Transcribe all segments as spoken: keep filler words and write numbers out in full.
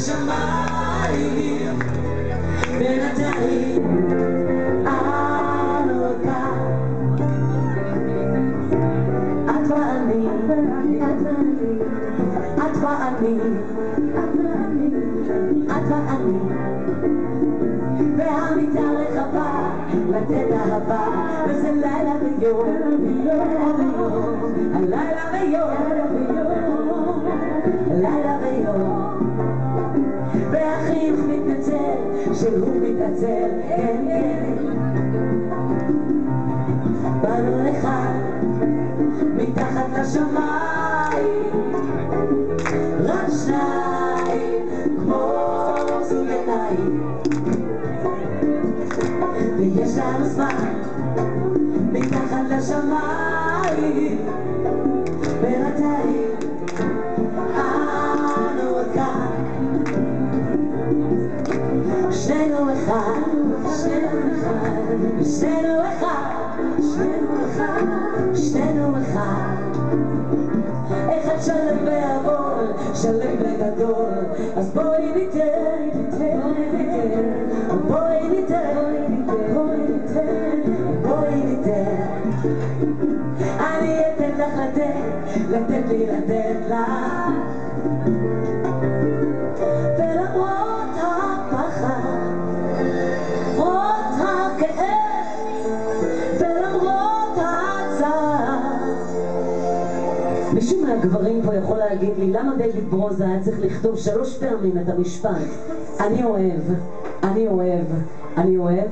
לשמיים בינתיים אנו כאן את ואני את ואני את ואני והמיטה רחבה לתת אהבה וזה לילה ויום הלילה ויום לילה ויום והחיוך מתנצל שהוא מתעצל כן כן באנו לך מתחת לשמיים רק שניים כמו זוג עיניים ויש לנו זמן מתחת לשמיים בינתיים אנו כאן שנינו אחד שנינו אחד שנינו אחד שנינו אחד שנינו אחד אחד שלם ועבול שלם וגדול אז בואי ניתן בואי ניתן בואי ניתן בואי ניתן אני אתן לך לתת לתת לי לתת לך ולמרות הפחד למרות הכאב ולמרות הצער מישהו מהגברים פה יכול להגיד לי למה דיוויד ברוזה היה צריך לכתוב שלוש פעמים את המשפט אני אוהב, אני אוהב, אני אוהב?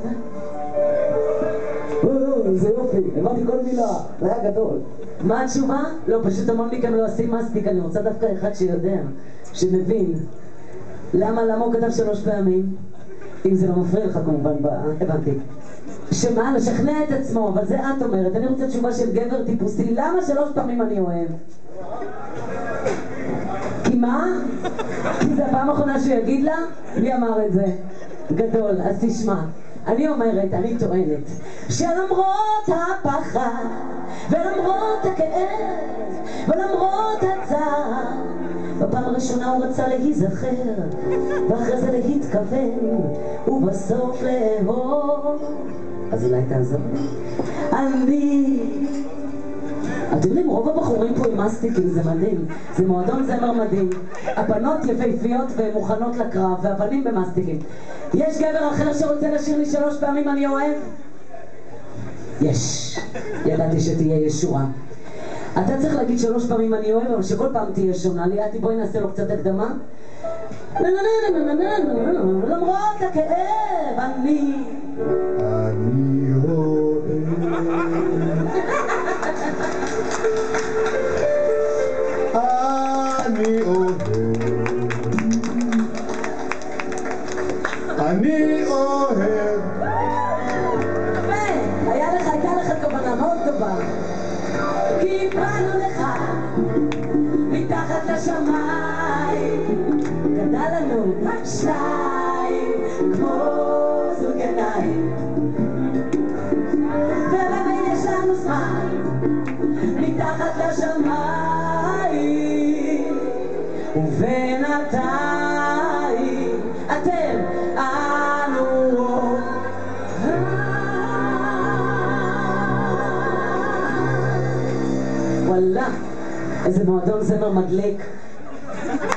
זה יופי, אמרתי כל מילה, זה היה גדול. מה התשובה? לא, פשוט המון מכם לא עושים מסטיק, אני רוצה דווקא אחד שיודע, שמבין. למה, למה הוא כתב שלוש פעמים? אם זה לא מפריע לך כמובן, הבנתי. שמה? לשכנע את עצמו, אבל זה את אומרת. אני רוצה תשובה של גבר טיפוסי, למה שלוש פעמים אני אוהב? כי מה? כי זה הפעם האחרונה שהוא יגיד לה? מי אמר את זה? גדול, אז תשמע. אני אומרת, אני טוענת, שלמרות הפחד, ולמרות הכאב, ולמרות הצער, בפעם הראשונה הוא רצה להיזכר, ואחרי זה להתכוון, ובסוף לאהוב. אז אולי תעזור לי. אני... אתם יודעים, רוב הבחורים פה עם מסטיקים, זה מדהים. זה מועדון זמר מדהים. הבנות יפהפיות ומוכנות לקרב, והבנים במסטיקים. יש גבר אחר שרוצה לשיר לי שלוש פעמים אני אוהב? יש. ידעתי שתהיה ישועה. אתה צריך להגיד שלוש פעמים אני אוהב, אבל שכל פעם תהיה שונה. ליאתי, בואי נעשה לו קצת הקדמה. למרות הכאב, אני... אני אוהב. אני אוהב. אני אוהב. יפה, היה לך, הייתה לך כוונה מאוד טובה. כי באנו לך מתחת לשמיים גדל לנו שניים כמו זוג עיניים ובאמת יש לנו זמן מתחת לשמיים ובינתיים אתם אנו וואלה, איזה מועדון זמר מדליק.